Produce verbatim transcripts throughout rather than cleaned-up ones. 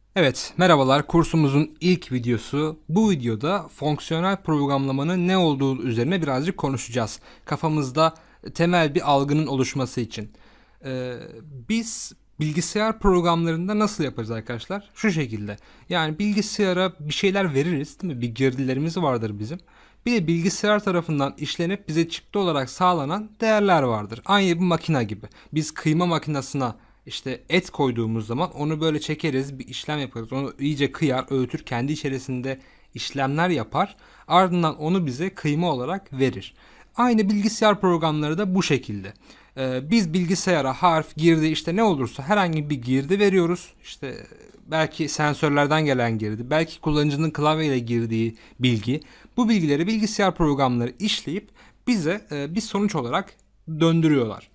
Evet, merhabalar. Kursumuzun ilk videosu. Bu videoda fonksiyonel programlamanın ne olduğu üzerine birazcık konuşacağız. Kafamızda temel bir algının oluşması için. Ee, biz bilgisayar programlarında nasıl yaparız arkadaşlar? Şu şekilde. Yani bilgisayara bir şeyler veririz, değil mi? Bir girdilerimiz vardır bizim. Bir de bilgisayar tarafından işlenip bize çıktı olarak sağlanan değerler vardır. Aynı bir makine gibi. Biz kıyma makinesine işte et koyduğumuz zaman onu böyle çekeriz, bir işlem yaparız. Onu iyice kıyar, öğütür, kendi içerisinde işlemler yapar. Ardından onu bize kıyma olarak verir. Aynı bilgisayar programları da bu şekilde. Ee, biz bilgisayara harf, girdi işte ne olursa herhangi bir girdi veriyoruz. İşte belki sensörlerden gelen girdi, belki kullanıcının klavyeyle girdiği bilgi. Bu bilgileri bilgisayar programları işleyip bize e, bir sonuç olarak döndürüyorlar.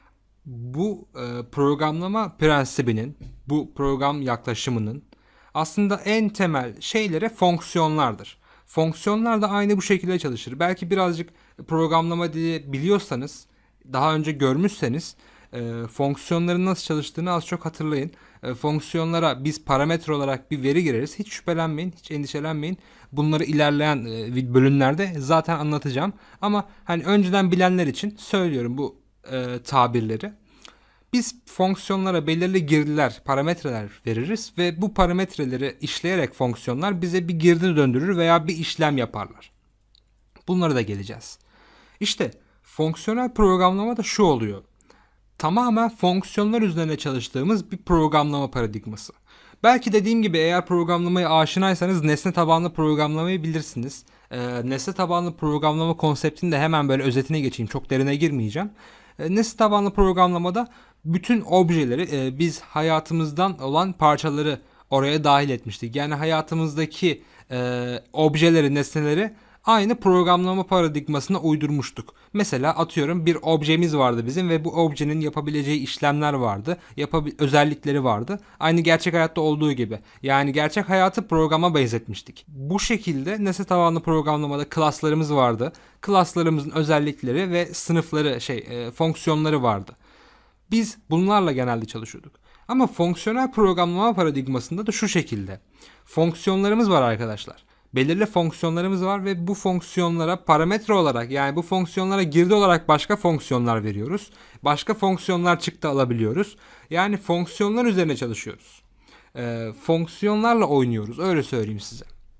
Bu e, programlama prensibinin, bu program yaklaşımının aslında en temel şeyleri fonksiyonlardır. Fonksiyonlar da aynı bu şekilde çalışır. Belki birazcık programlama dili biliyorsanız, daha önce görmüşseniz e, fonksiyonların nasıl çalıştığını az çok hatırlayın. E, fonksiyonlara biz parametre olarak bir veri gireriz. Hiç şüphelenmeyin, hiç endişelenmeyin. Bunları ilerleyen e, bölümlerde zaten anlatacağım. Ama hani önceden bilenler için söylüyorum bu e, tabirleri. Biz fonksiyonlara belirli girdiler, parametreler veririz ve bu parametreleri işleyerek fonksiyonlar bize bir girdi döndürür veya bir işlem yaparlar. Bunlara da geleceğiz. İşte fonksiyonel programlama da şu oluyor. Tamamen fonksiyonlar üzerine çalıştığımız bir programlama paradigması. Belki dediğim gibi eğer programlamaya aşinaysanız nesne tabanlı programlamayı bilirsiniz. Ee, nesne tabanlı programlama konseptini de hemen böyle özetine geçeyim. Çok derine girmeyeceğim. Ee, nesne tabanlı programlamada bütün objeleri e, biz hayatımızdan olan parçaları oraya dahil etmiştik. Yani hayatımızdaki e, objeleri, nesneleri aynı programlama paradigmasına uydurmuştuk. Mesela atıyorum bir objemiz vardı bizim ve bu objenin yapabileceği işlemler vardı. Yapabil özellikleri vardı. Aynı gerçek hayatta olduğu gibi. Yani gerçek hayatı programa benzetmiştik. Bu şekilde nesne tabanlı programlamada klaslarımız vardı. Klaslarımızın özellikleri ve sınıfları şey e, fonksiyonları vardı. Biz bunlarla genelde çalışıyorduk. Ama fonksiyonel programlama paradigmasında da şu şekilde. Fonksiyonlarımız var arkadaşlar. Belirli fonksiyonlarımız var ve bu fonksiyonlara parametre olarak, yani bu fonksiyonlara girdi olarak başka fonksiyonlar veriyoruz. Başka fonksiyonlar çıktı alabiliyoruz. Yani fonksiyonlar üzerine çalışıyoruz. Ee, fonksiyonlarla oynuyoruz, öyle söyleyeyim size.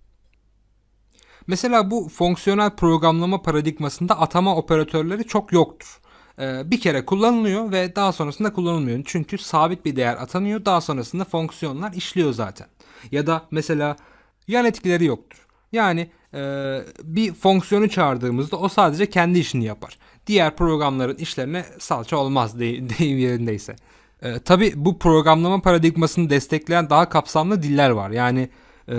Mesela bu fonksiyonel programlama paradigmasında atama operatörleri çok yoktur. Ee, bir kere kullanılıyor ve daha sonrasında kullanılmıyor. Çünkü sabit bir değer atanıyor. Daha sonrasında fonksiyonlar işliyor zaten. Ya da mesela yan etkileri yoktur. Yani e, bir fonksiyonu çağırdığımızda o sadece kendi işini yapar. Diğer programların işlerine salça olmaz deyim yerindeyse. E, tabii bu programlama paradigmasını destekleyen daha kapsamlı diller var. Yani e,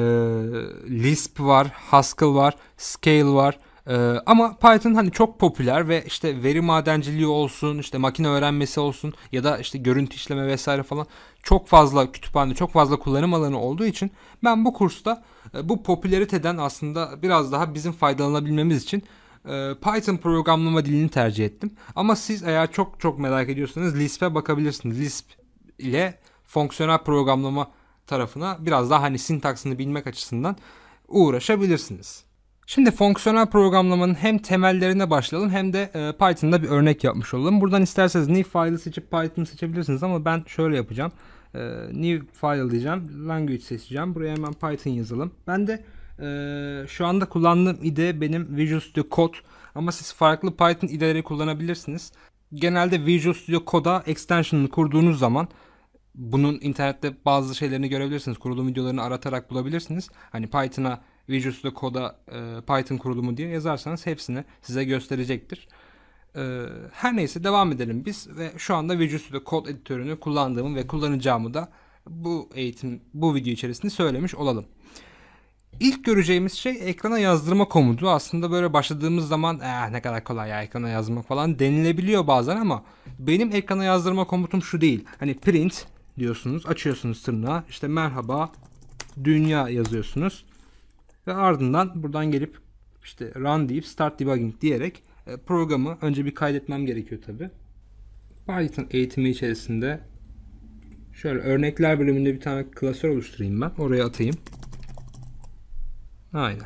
Lisp var, Haskell var, Scale var. Ee, ama Python hani çok popüler ve işte veri madenciliği olsun, işte makine öğrenmesi olsun ya da işte görüntü işleme vesaire falan çok fazla kütüphane, çok fazla kullanım alanı olduğu için ben bu kursta e, bu popülariteden aslında biraz daha bizim faydalanabilmemiz için e, Python programlama dilini tercih ettim. Ama siz eğer çok çok merak ediyorsanız Lisp'e bakabilirsiniz. Lisp ile fonksiyonel programlama tarafına biraz daha hani sintaksını bilmek açısından uğraşabilirsiniz. Şimdi fonksiyonel programlamanın hem temellerine başlayalım hem de e, Python'da bir örnek yapmış olalım. Buradan isterseniz new file'ı seçip Python'ı seçebilirsiniz ama ben şöyle yapacağım. E, new file diyeceğim. Language seçeceğim. Buraya hemen Python yazalım. Ben de e, şu anda kullandığım I D E benim Visual Studio Code ama siz farklı Python I D E'leri kullanabilirsiniz. Genelde Visual Studio Code'a extension'ını kurduğunuz zaman bunun internette bazı şeylerini görebilirsiniz. Kurulum videolarını aratarak bulabilirsiniz. Hani Python'a Visual Studio Code'a e, Python kurulumu diye yazarsanız hepsini size gösterecektir. E, her neyse devam edelim biz ve şu anda Visual Studio Code editörünü kullandığımı ve kullanacağımı da bu eğitim, bu video içerisinde söylemiş olalım. İlk göreceğimiz şey ekrana yazdırma komutu. Aslında böyle başladığımız zaman eh, ne kadar kolay ya ekrana yazmak falan denilebiliyor bazen ama benim ekrana yazdırma komutum şu değil. Hani print diyorsunuz, açıyorsunuz tırnağı, işte merhaba dünya yazıyorsunuz ve ardından buradan gelip işte run deyip start debugging diyerek e, programı önce bir kaydetmem gerekiyor tabi. Python eğitimi içerisinde Şöyle örnekler bölümünde bir tane klasör oluşturayım ben. Oraya atayım. Aynen.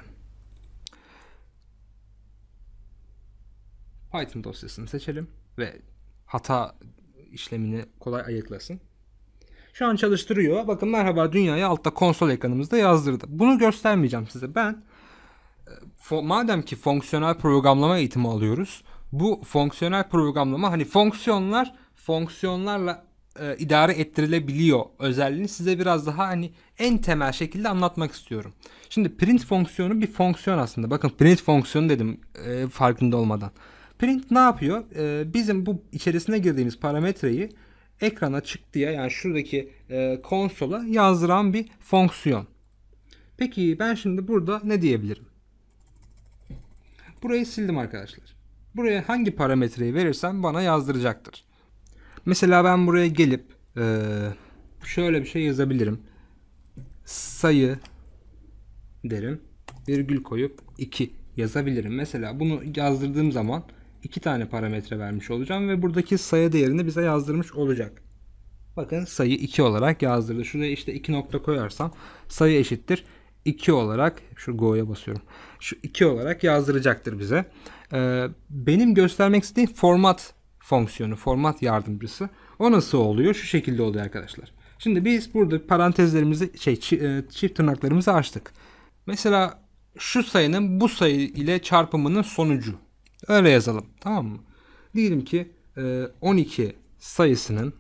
Python dosyasını seçelim ve hata işlemini kolay ayıklasın. Şu an çalıştırıyor. Bakın merhaba dünyayı altta konsol ekranımızda yazdırdı. Bunu göstermeyeceğim size. Ben madem ki fonksiyonel programlama eğitimi alıyoruz. Bu fonksiyonel programlama hani fonksiyonlar fonksiyonlarla e, idare ettirilebiliyor özelliğini size biraz daha hani en temel şekilde anlatmak istiyorum. Şimdi print fonksiyonu bir fonksiyon aslında. Bakın print fonksiyonu dedim e, farkında olmadan. Print ne yapıyor? E, bizim bu içerisine girdiğimiz parametreyi ekrana çıktıya yani şuradaki e, konsola yazdıran bir fonksiyon. Peki ben şimdi burada ne diyebilirim? Burayı sildim arkadaşlar. Buraya hangi parametreyi verirsem bana yazdıracaktır. Mesela ben buraya gelip e, şöyle bir şey yazabilirim. Sayı derim. Virgül koyup iki yazabilirim. Mesela bunu yazdırdığım zaman iki tane parametre vermiş olacağım ve buradaki sayı değerini bize yazdırmış olacak. Bakın sayı iki olarak yazdırdı. Şuraya işte iki nokta koyarsam sayı eşittir iki olarak, şu go'ya basıyorum. Şu iki olarak yazdıracaktır bize. Ee, benim göstermek istediğim format fonksiyonu, format yardımcısı. O nasıl oluyor? Şu şekilde oluyor arkadaşlar. Şimdi biz burada parantezlerimizi, şey çift tırnaklarımızı açtık. Mesela şu sayının bu sayı ile çarpımının sonucu. Öyle yazalım. Tamam mı? Diyelim ki on iki sayısının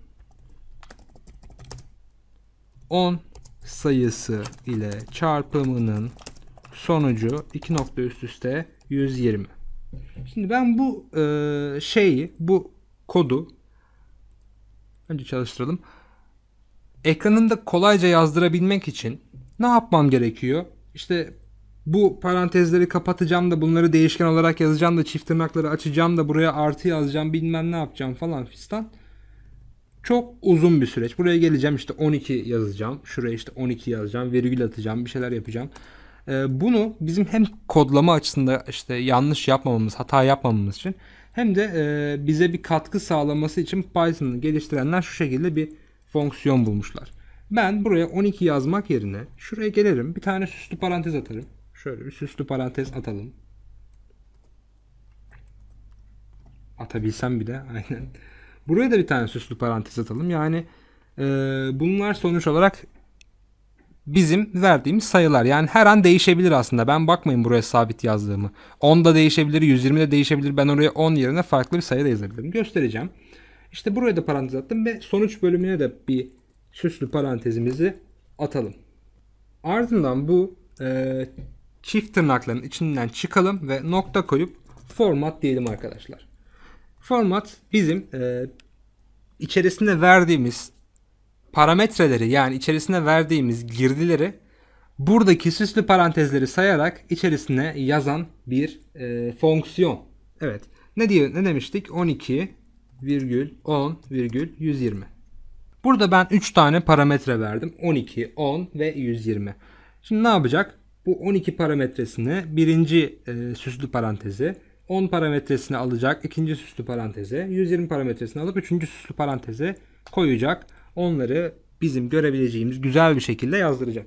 on sayısı ile çarpımının sonucu iki nokta üst üste yüz yirmi. Şimdi ben bu e, şeyi, bu kodu önce çalıştıralım. Ekranında kolayca yazdırabilmek için ne yapmam gerekiyor? İşte bu parantezleri kapatacağım da bunları değişken olarak yazacağım da çift tırnakları açacağım da buraya artı yazacağım bilmem ne yapacağım falan fistan. Çok uzun bir süreç. Buraya geleceğim işte on iki yazacağım. Şuraya işte on iki yazacağım. Virgül atacağım. Bir şeyler yapacağım. Ee, bunu bizim hem kodlama açısında işte yanlış yapmamamız, hata yapmamamız için hem de e, bize bir katkı sağlaması için Python'ı geliştirenler şu şekilde bir fonksiyon bulmuşlar. Ben buraya on iki yazmak yerine şuraya gelirim. Bir tane süslü parantez atarım. Şöyle bir süslü parantez atalım. Atabilsem bir de aynen. Buraya da bir tane süslü parantez atalım. Yani e, bunlar sonuç olarak bizim verdiğimiz sayılar. Yani her an değişebilir aslında. Ben bakmayın buraya sabit yazdığımı. on da değişebilir, yüz yirmi de değişebilir. Ben oraya on yerine farklı bir sayı da yazabilirim. Göstereceğim. İşte buraya da parantez attım ve sonuç bölümüne de bir süslü parantezimizi atalım. Ardından bu e, çift tırnakların içinden çıkalım ve nokta koyup format diyelim arkadaşlar. Format bizim e, içerisinde verdiğimiz parametreleri yani içerisine verdiğimiz girdileri buradaki süslü parantezleri sayarak içerisine yazan bir e, fonksiyon. Evet. Ne diyor? Ne demiştik? on iki virgül on virgül yüz yirmi. Burada ben üç tane parametre verdim. on iki, on ve yüz yirmi. Şimdi ne yapacak? Bu on iki parametresini birinci e, süslü parantezi, on parametresini alacak ikinci süslü paranteze, yüz yirmi parametresini alıp üçüncü süslü paranteze koyacak. Onları bizim görebileceğimiz güzel bir şekilde yazdıracak.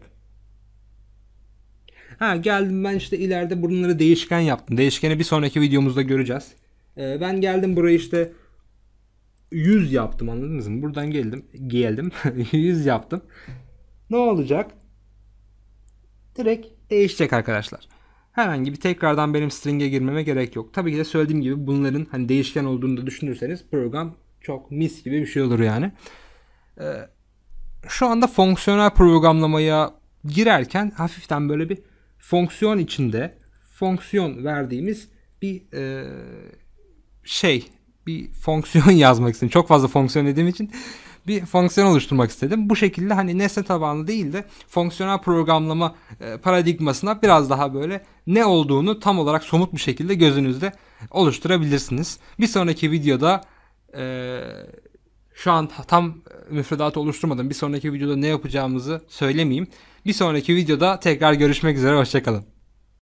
Ha geldim ben işte ileride bunları değişken yaptım. Değişkeni bir sonraki videomuzda göreceğiz. Ee, ben geldim burayı işte yüz yaptım, anladınız mı? Buradan geldim. Geldim. yüz yaptım. Ne olacak? Direkt değişecek arkadaşlar. Herhangi bir tekrardan benim string'e girmeme gerek yok. Tabii ki de söylediğim gibi bunların hani değişken olduğunu da düşünürseniz program çok mis gibi bir şey olur yani. Ee, şu anda fonksiyonel programlamaya girerken hafiften böyle bir fonksiyon içinde fonksiyon verdiğimiz bir e, şey, bir fonksiyon yazmak istedim. Çok fazla fonksiyon dediğim için bir fonksiyon oluşturmak istedim. Bu şekilde hani nesne tabanlı değil de fonksiyonel programlama e, paradigmasına biraz daha böyle ne olduğunu tam olarak somut bir şekilde gözünüzde oluşturabilirsiniz. Bir sonraki videoda e, şu an tam müfredatı oluşturmadım. Bir sonraki videoda ne yapacağımızı söylemeyeyim. Bir sonraki videoda tekrar görüşmek üzere. Hoşçakalın.